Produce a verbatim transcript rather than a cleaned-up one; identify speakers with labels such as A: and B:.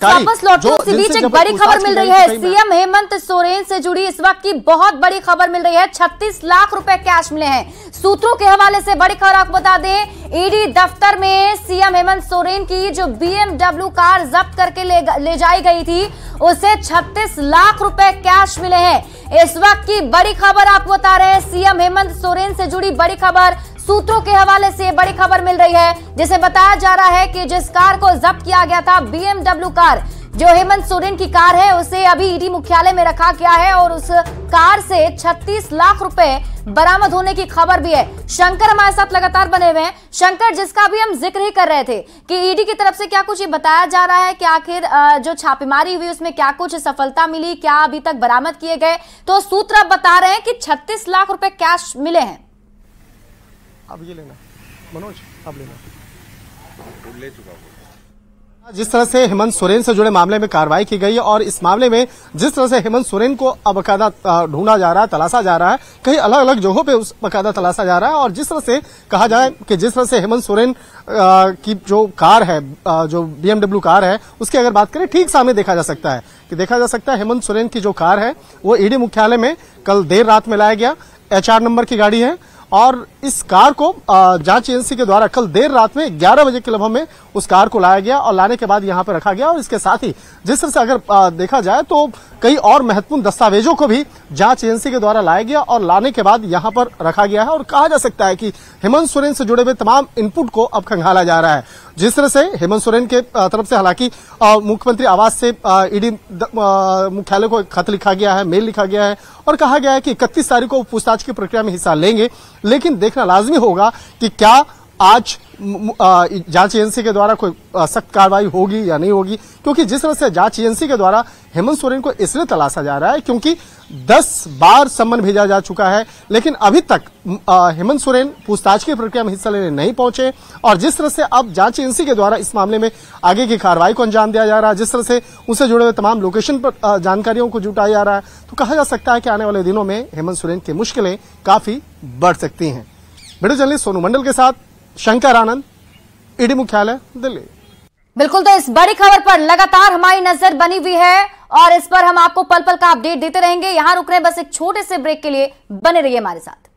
A: वापस लौटो। इसी बीच एक बड़ी खबर मिल रही है, सीएम हेमंत सोरेन से जुड़ी इस वक्त की बहुत बड़ी खबर मिल रही है। छत्तीस लाख रुपए कैश मिले हैं। सूत्रों के हवाले से बड़ी खबर आपको बता दें, ईडी दफ्तर में सीएम हेमंत सोरेन की जो बीएमडब्ल्यू कार जब्त करके ले, ले जाई गई थी, उसे छत्तीस लाख रुपए कैश मिले हैं। इस वक्त की बड़ी खबर आपको बता रहे हैं, सीएम हेमंत सोरेन से जुड़ी बड़ी खबर। सूत्रों के हवाले से बड़ी खबर मिल रही है, जिसे बताया जा रहा है कि जिस कार को जब्त किया गया था, बीएमडब्ल्यू कार, जो हेमंत सोरेन की कार है, उसे अभी ईडी मुख्यालय में रखा गया है और उस कार से छत्तीस लाख रुपए बरामद होने की खबर भी है। शंकर हमारे साथ लगातार बने हुए हैं। शंकर, जिसका भी हम जिक्र ही कर रहे थे कि ईडी की तरफ से क्या कुछ ये बताया जा रहा है कि आखिर जो छापेमारी हुई उसमें क्या कुछ सफलता मिली, क्या अभी तक बरामद किए गए? तो सूत्र अब बता रहे हैं कि छत्तीस लाख रुपए कैश मिले हैं।
B: अब ये लेना मनोज, अब लेना। ले चुका हूं। जिस तरह से हेमंत सोरेन से जुड़े मामले में कार्रवाई की गई है और इस मामले में जिस तरह से हेमंत सोरेन को अब बकायदा ढूंढा जा रहा है, तलाशा जा रहा है, कई अलग अलग जगहों पे उस बकायदा तलाशा जा रहा है। और जिस तरह से कहा जाए कि जिस तरह से हेमंत सोरेन की जो कार है, जो बीएमडब्ल्यू कार है, उसकी अगर बात करें, ठीक सामने देखा जा सकता है कि देखा जा सकता है हेमंत सोरेन की जो कार है वो ईडी मुख्यालय में कल देर रात में लाया गया। एच आर नंबर की गाड़ी है और इस कार को जांच एजेंसी के द्वारा कल देर रात में ग्यारह बजे के लगभग में उस कार को लाया गया और लाने के बाद यहां पर रखा गया। और इसके साथ ही जिस तरह से अगर देखा जाए तो कई और महत्वपूर्ण दस्तावेजों को भी जांच एजेंसी के द्वारा लाया गया और लाने के बाद यहां पर रखा गया है। और कहा जा सकता है कि हेमंत सोरेन से जुड़े हुए तमाम इनपुट को अब खंगाला जा रहा है। जिस तरह से हेमंत सोरेन के तरफ से हालांकि मुख्यमंत्री आवास से ईडी मुख्यालय को खत लिखा गया है, मेल लिखा गया है और कहा गया है कि इकतीस तारीख को पूछताछ की प्रक्रिया में हिस्सा लेंगे। लेकिन देखना लाजमी होगा कि क्या आज जांच एजेंसी के द्वारा कोई सख्त कार्रवाई होगी या नहीं होगी, क्योंकि जिस तरह से जांच एजेंसी के द्वारा हेमंत सोरेन को इसलिए तलाशा जा रहा है क्योंकि दस बार सम्मन भेजा जा चुका है, लेकिन अभी तक हेमंत सोरेन पूछताछ की प्रक्रिया में हिस्सा लेने नहीं पहुंचे। और जिस तरह से अब जांच एजेंसी के द्वारा इस मामले में आगे की कार्रवाई को अंजाम दिया जा रहा है, जिस तरह से उनसे जुड़े हुए तमाम लोकेशन पर जानकारियों को जुटाया जा रहा है, तो कहा जा सकता है कि आने वाले दिनों में हेमंत सोरेन की मुश्किलें काफी बढ़ सकती हैं। वीडियो जर्नलिस्ट सोनू मंडल के साथ शंकर आनंद, ईडी मुख्यालय, दिल्ली।
A: बिल्कुल, तो इस बड़ी खबर पर लगातार हमारी नजर बनी हुई है और इस पर हम आपको पल पल का अपडेट देते रहेंगे। यहां रुक रहे हैं बस एक छोटे से ब्रेक के लिए, बने रहिए हमारे साथ।